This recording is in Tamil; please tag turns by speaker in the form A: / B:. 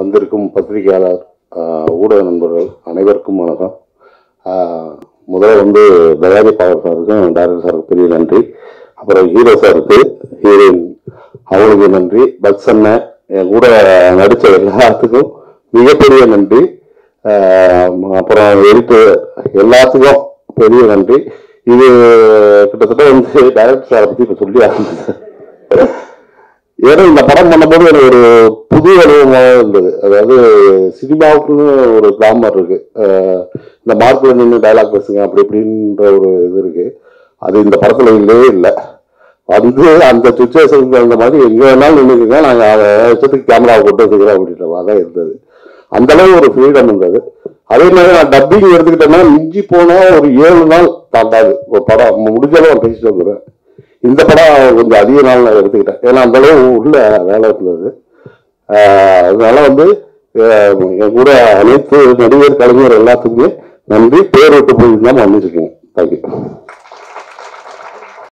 A: வந்திருக்கும் பத்திரிகையாளர் ஊடக நண்பர்கள் அனைவருக்கும் வணக்கம். முதல்ல வந்து தயாரி பவர் சாருக்கும் டைரக்டர் சாருக்கு பெரிய நன்றி. அப்புறம் ஹீரோ சாருக்கு, ஹீரோயின் அவங்களுக்கு நன்றி. பக்ஸ் அண்ணன் என் கூட நடித்த எல்லாத்துக்கும் மிகப்பெரிய நன்றி. அப்புறம் எடிட்டர் எல்லாத்துக்கும் பெரிய நன்றி. இது கிட்டத்தட்ட வந்து டைரக்டர் சாரை பற்றி இப்போ சொல்லி ஆரம்பிச்சேன். ஏன்னா இந்த படம் பண்ணும்போது எனக்கு ஒரு புது அனுபவமாக இருந்தது. அதாவது சினிமாவுக்குன்னு ஒரு கிளாமர் இருக்கு, இந்த மார்க்கில் நின்று டைலாக் பேசுங்க அப்படி இப்படின்ற ஒரு இது இருக்கு. அது இந்த படத்துல இல்லவே இல்லை. வந்து அந்த சுச்சுவேஷனுக்கு அந்த மாதிரி எங்கே வேணாலும் நின்றுக்குங்க, நாங்கள் வருஷத்துக்கு கேமராவை கொண்டு வந்துக்கிறோம் அப்படின்ற மாதிரி தான் இருந்தது. அந்த அளவு ஒரு ஃப்ரீடம் இருந்தது. அதே மாதிரி நான் டப்பிங் எடுத்துக்கிட்டேன்னா மிஞ்சி போனால் ஒரு 7 நாள் தாண்டாது ஒரு படம் முடிஞ்சாலும் பேசிட்டு வந்துடுவேன். இந்த படம் கொஞ்சம் அதிக நாள் நான் எடுத்துக்கிட்டேன், ஏன்னா அந்த அளவு உள்ள வேலை இருந்தது. அதனால வந்து என் கூட அனைத்து நடிகர் கலைஞர் எல்லாத்துக்குமே நன்றி. பேர் விட்டு போயிருந்தா மன்னிச்சுக்கோங்க.